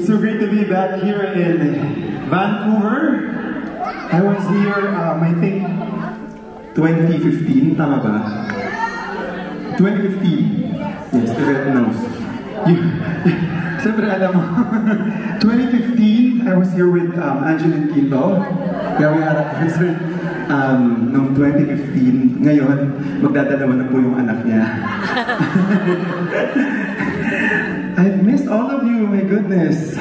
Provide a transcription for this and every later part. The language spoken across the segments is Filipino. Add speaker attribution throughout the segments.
Speaker 1: It's so great to be back here in Vancouver. I was here, I think, 2015, tama ba? 2015. Yes, the red nose. Siyempre, alam mo, 2015, I was here with Angeline Quinto. Yeah, we had a concert noong 2015. Ngayon, magdadalawa na po yung anak niya. I've missed all of you, my goodness.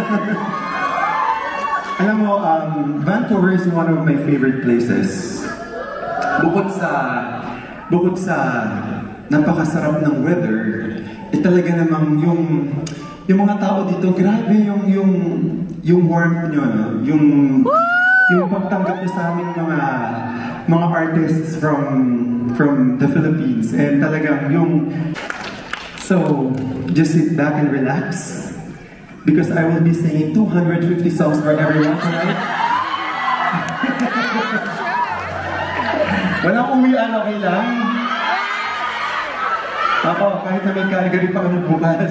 Speaker 1: Alam mo, Vancouver is one of my favorite places. Bukod sa napakasarap ng weather, talaga namang yung mga tao dito, grabe yung warmth nyo, no? Yung pagtanggap nyo sa aming mga artists from the Philippines. And talagang so, just sit back and relax because I will be singing 250 songs for everyone tonight. Walang uwian, okay lang? Ako, kahit na may Calgary pa kami bukas.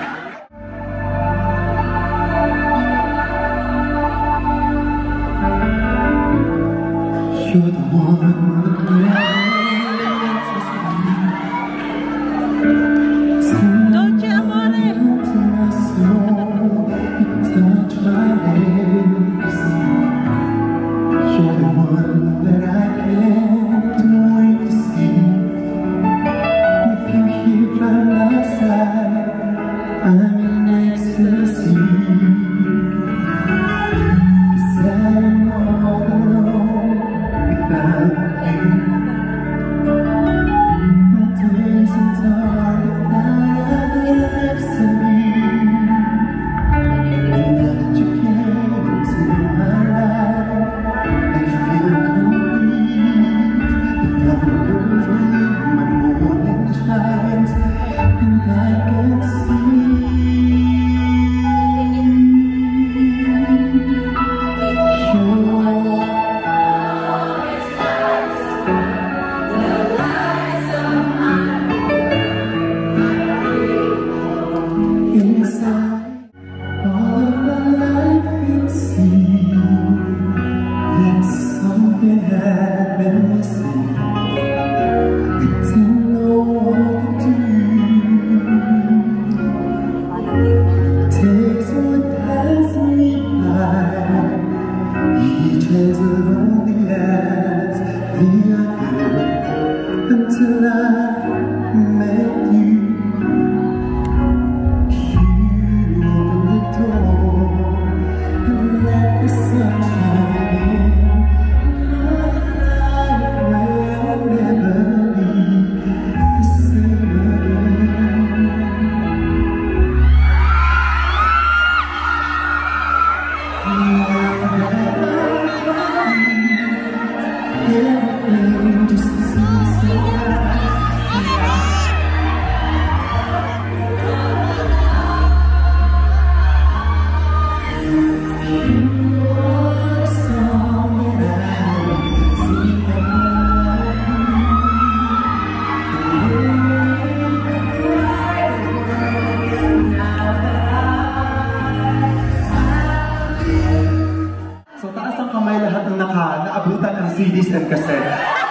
Speaker 1: You're the one that naabutan ng CDs and cassette.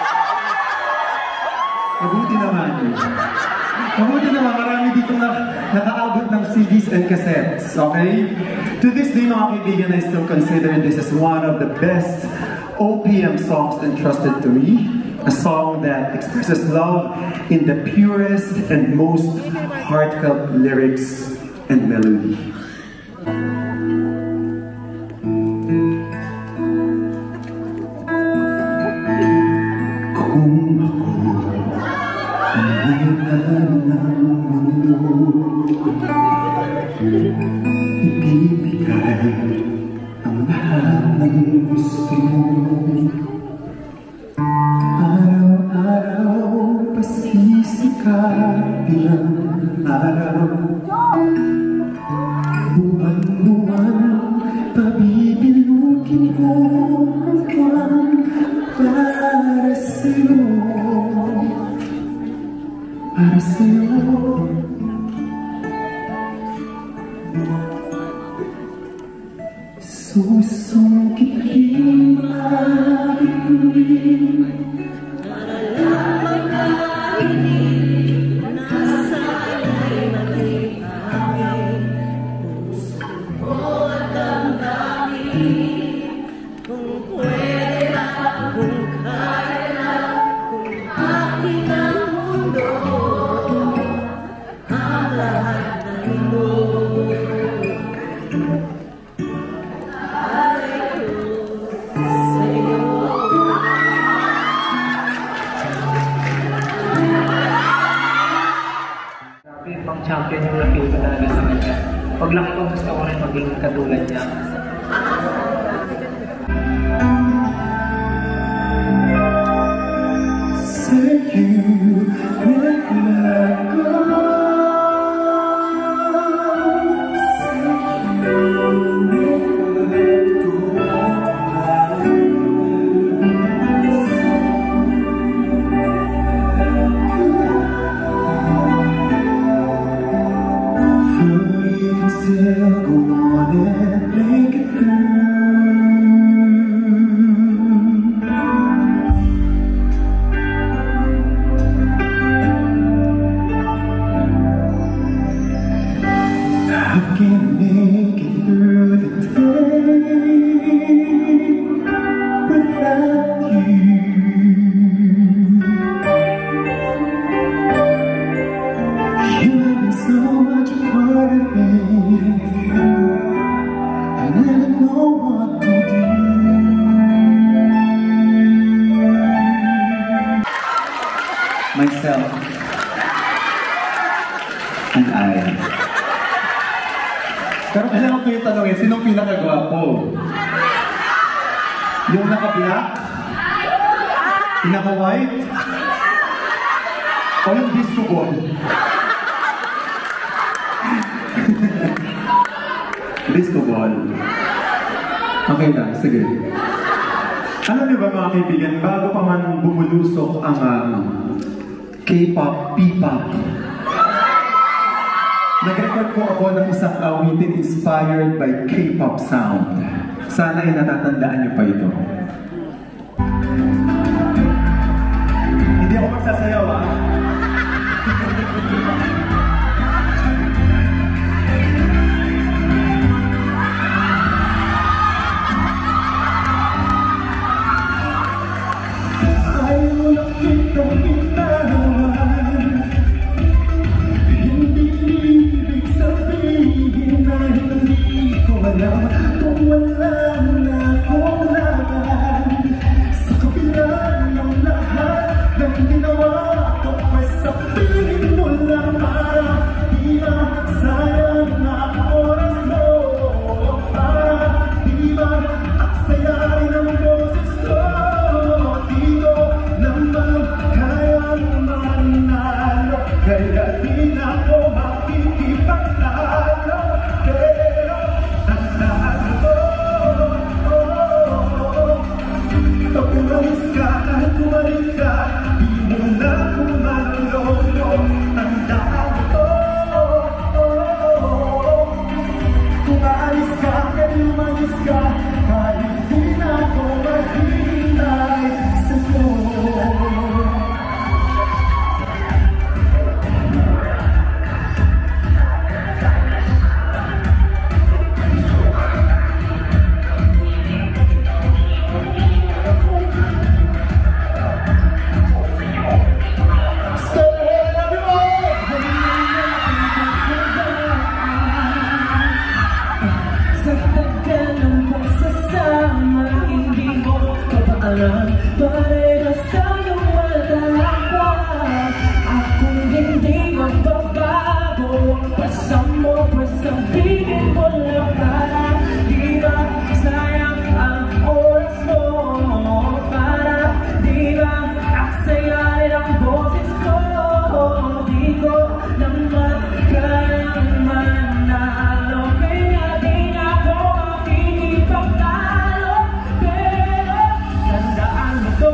Speaker 1: Mabuti naman. Mabuti naman, marami dito nakaabot ng CDs and cassettes, okay? To this day, mga kaibigan, I still consider this as one of the best OPM songs entrusted to me. A song that expresses love in the purest and most heartfelt lyrics and melody.
Speaker 2: Ibibigay ang lahat ng gusto mo. Araw-araw pasisikapin ang araw. Buwan-buwan pabibilukin ko ang buwan para sa'yo. Para sa'yo.
Speaker 3: maging katulad niya.
Speaker 2: Say you will let go.
Speaker 1: Myself and I. Pero kailangan ko yung tanongin, sinong pinakagwapo? Yung naka-black? Yung naka-white? O yung disco ball? Disco ball. Okay lang, sige. Alam niyo ba mga kaibigan, bago pa man bumulusok ang K-pop, P-pop, nag-record po ako ng isang awitin inspired by K-pop sound. Sana ay natatandaan niyo pa ito. Hindi ako magsasayaw, ha?
Speaker 2: Ayaw lang kitang italawan. Hindi ibig sabihin na hindi ko alam kung wala na akong laban. Sa kabila ng lahat ng ginawa ko, ay sabihin mo lang para di ba sayang ang oras mo, para di ba aksayarin ang boses ko. Kaya di na ako makikipagtalo, pero tandaan mo, pag umalis ka, kahit bumalik ka, di mo na kumalolo. Tandaan mo, kung aalis ka, kaya umalis ka, kahit di na ako maghintay sa'yo. Parehas tayong madalakwa. Akong hindi magbabago. Pasang mo, pasabihin mo lang para di ba sayang ang oras mo, para di ba aksayarin ang boses ko. Di ko naman kayang manalo, kaya di na ako makikipagtalo, pero tandaan mo to.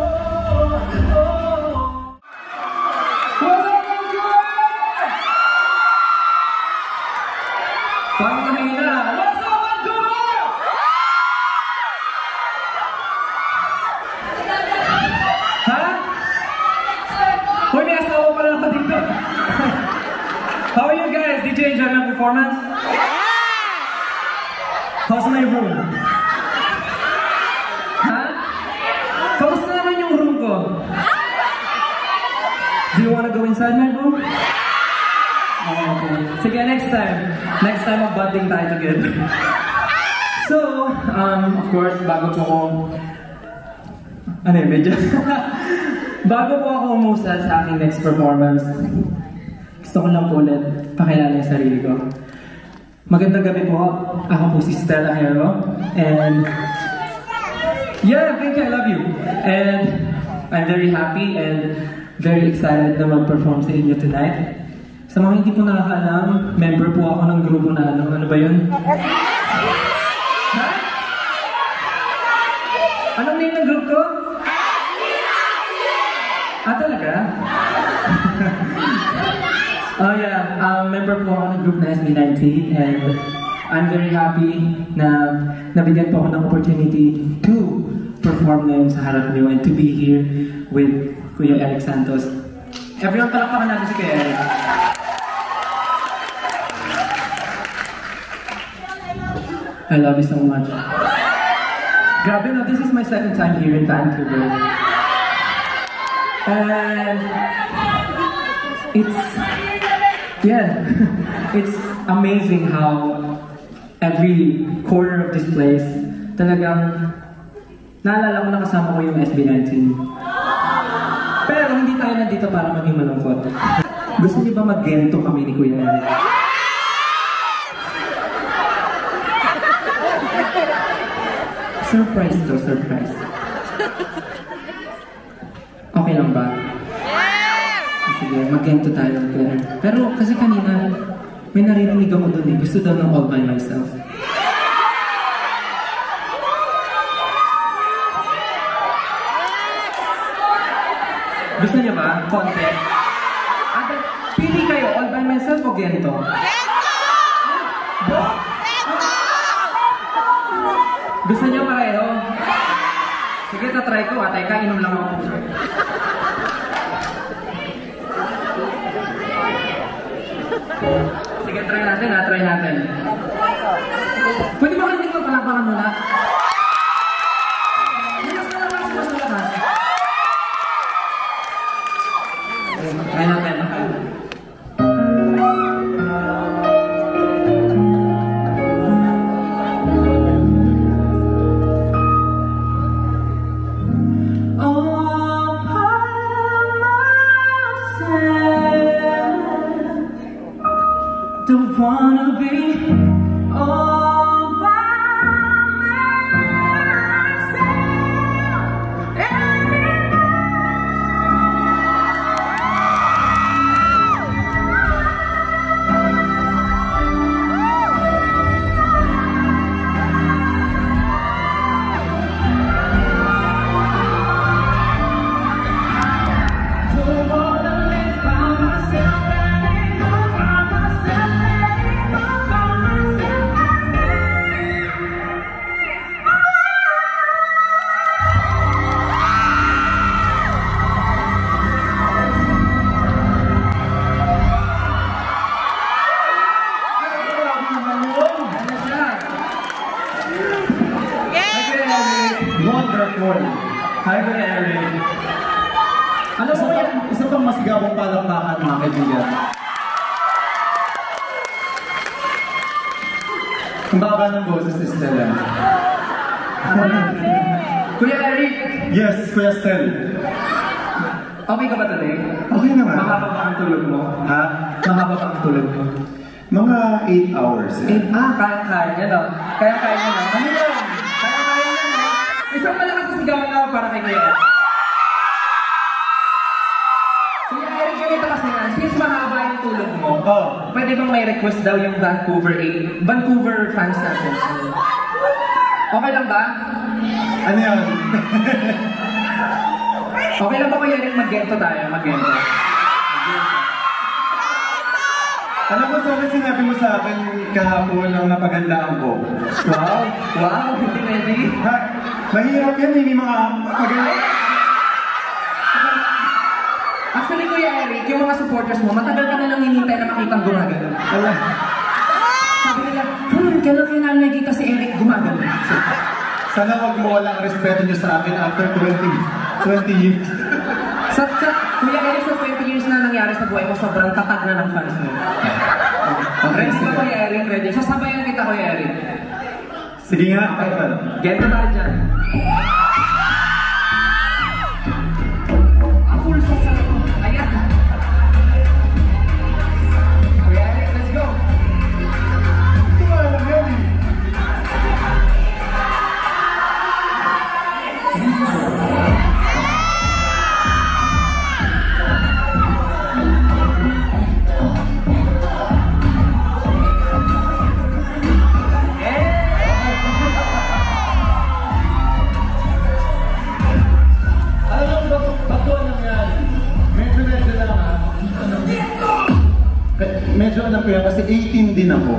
Speaker 3: Parang mahina. What's up, Vancouver? Ha? Hoy, may asawa pala ako dito. How are you guys? Did you enjoy my performance? How's my room? Ha? Kamusta naman yung room ko? Do you wanna go inside my room? Oh, okay. Sige, next time. Next time, mag-bonding tayo together. So, of course, bago po ako... Ano yun, medyo? Bago po ako umusad sa aking next performance, gusto ko lang po ulit pakilala yung sarili ko. Magandang gabi po. Ako po si Stella Hero. And yeah, thank you, I love you. And I'm very happy and very excited na mag-perform sa inyo tonight. Sa mga hindi po nakakaalam, member po ako ng grupo na ano ba yun? Ha? Anong name ng group ko? Ah, talaga? Oh yeah, member po ako ng group na SB19 and I'm very happy na nabigyan po ako ng opportunity to perform ngayon sa harap niyo and to be here with Kuya Eric Santos. Everyone, palakpakan natin si Kuya Eric. I love you so much. Grabe no, this is my second time here in Vancouver. And it's amazing how every corner of this place, talagang naalala ko na kasama ko yung SB19. Pero hindi tayo nandito para maging malungkot. Gusto niyo ba mag-gento kami ni Kuya Eric? Surprise to, surprise. Okay lang ba? Sige, mag-gento tayo. Pero kasi kanina, may naririnig ako doon eh. Gusto daw ng All By Myself. Gusto niyo ba? Konti? Pili kayo, All By Myself o gento? Gento! Gusto niyo pareho? Sige, tatry ko. Teka, inom lang ako. Sige, try natin ha, try natin. Pwede ba kayo hindi magpalakpakan muna? Mas malakas, mas malakas. Try natin, okay.
Speaker 2: Don't wanna be all by myself anymore. Don't wanna live by myself.
Speaker 1: Wonderful! Hi, Kuya Eric! Ano mo yan? Isa pang masigabong palakpakan, mga kaibigan. Ang baba ng boses ni Stella.
Speaker 3: Kuya Eric!
Speaker 1: Yes, Kuya Stel.
Speaker 3: Okay ka ba today?
Speaker 1: Okay naman.
Speaker 3: Mahaba ba ang tulog mo?
Speaker 1: Ha?
Speaker 3: Mahaba ba ang tulog mo?
Speaker 1: Mga 8 hours.
Speaker 3: Kaya-kaya niya no? Kaya-kaya niya no? Ano yun? Kaya-kaya niya no? Isang malakas na sigawan na para kay Kuya Eric. Kuya Eric, ganito kasi nga, since mahaba yung tulog mo, pwede bang may request daw yung Vancouver fans natin? Okay lang ba?
Speaker 1: Ano yan?
Speaker 3: Okay lang ba Kuya Eric, mag-gento tayo? Mag-gento.
Speaker 1: Alam mo, sorry sinabi mo sa akin kahapon ang napagandaan ko.
Speaker 3: Wow! Wow! Hindi ready?
Speaker 1: Ha? Mahirap yan, hindi mga maganda.
Speaker 3: Actually, Kuya Eric, yung mga supporters mo, matagal ka na lang hinintay na makitang gumagano.
Speaker 1: Alam.
Speaker 3: Sabi nila, kailan kayo namin nakikita si Eric gumagano?
Speaker 1: Sana wag mo walang respeto niyo sa akin after 20 years.
Speaker 3: Kuya Eric, sa 20 years na nangyari sa buhay mo, sobrang tatag na ng fans mo. Ready ba Kuya Eric? Ready? Sasabayan kita Kuya Eric.
Speaker 1: Sige nga,
Speaker 3: Gento tayo dyan. Full song na ako. Ayan. Kuya Eric, let's go.
Speaker 1: alam ko yan kasi 18 din ako.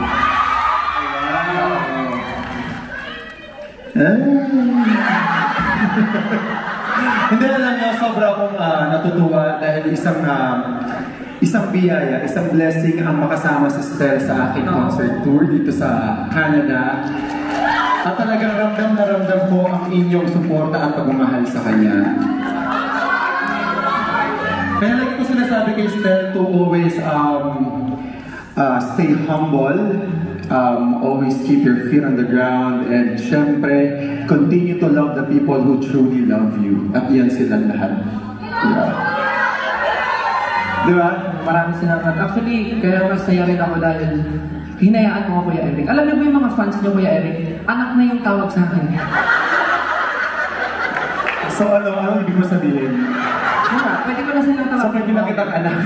Speaker 1: Hindi, alam niyo, sobra akong natutuwa dahil isang biyaya, isang blessing ang makasama si Stel sa aking concert tour dito sa Canada. At talagang ramdam na ramdam ko ang inyong suporta at pagmamahal sa kanya. Kaya lagi ko sinasabi kay Stel to always stay humble, always keep your feet on the ground, and syempre, continue to love the people who truly love you. At yan silang lahat. Yeah. Diba?
Speaker 3: Maraming salamat. Actually, kaya masaya rin ako dahil hinayaan mo ako, Kuya Eric. Alam niyo ba yung mga fans niyo, Kuya Eric? Anak na yung tawag sa akin.
Speaker 1: So ano ibig mo sabihin?
Speaker 3: Pwede ko na silang tawag.
Speaker 1: So pwede na kitang anak.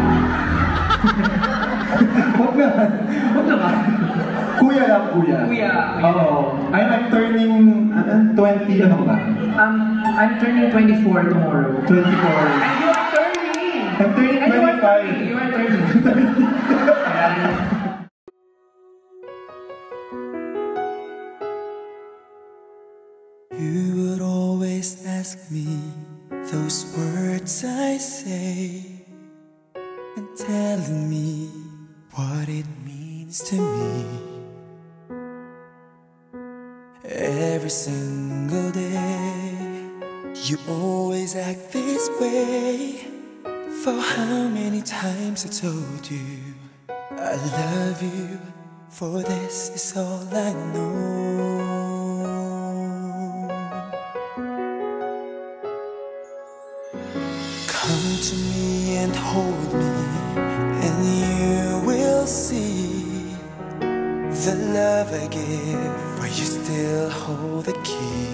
Speaker 1: Huwag naman.
Speaker 3: Huwag naman.
Speaker 1: Kuya lang, kuya.
Speaker 3: Kuya.
Speaker 1: Oo. I'm turning 20, ano ba?
Speaker 3: I'm turning 24 tomorrow.
Speaker 1: 24.
Speaker 3: And you are turning!
Speaker 1: I'm turning 25.
Speaker 3: You are turning.
Speaker 2: You would always ask me those words I say, and telling me what it means to me. Every single day, you always act this way. For how many times I told you I love you, for this is all I know. Come to me and hold me, and you will see the love I give, for you still hold the key.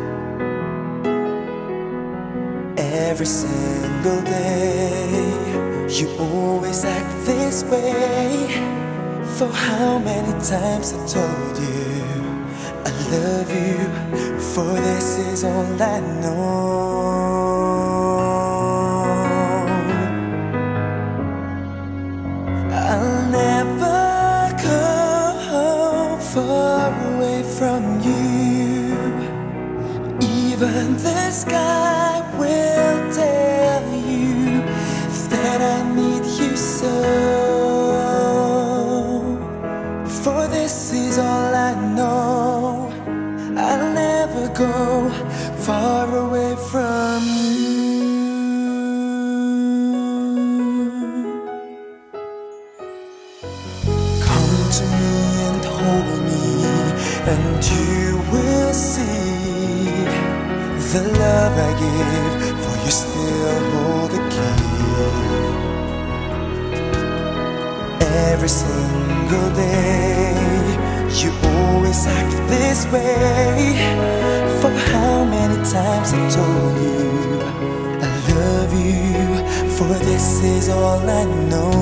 Speaker 2: Every single day, you always act this way. For how many times I told you I love you, for this is all I know. I'll never go far away from you. Even the sky will tell you that I need you so. For this is all I know. I'll never go far away from you. Come to me and hold me, and you will see the love I give, for you still hold the key. Every single day, you always act this way. For how many times I told you I love you, for this is all I know.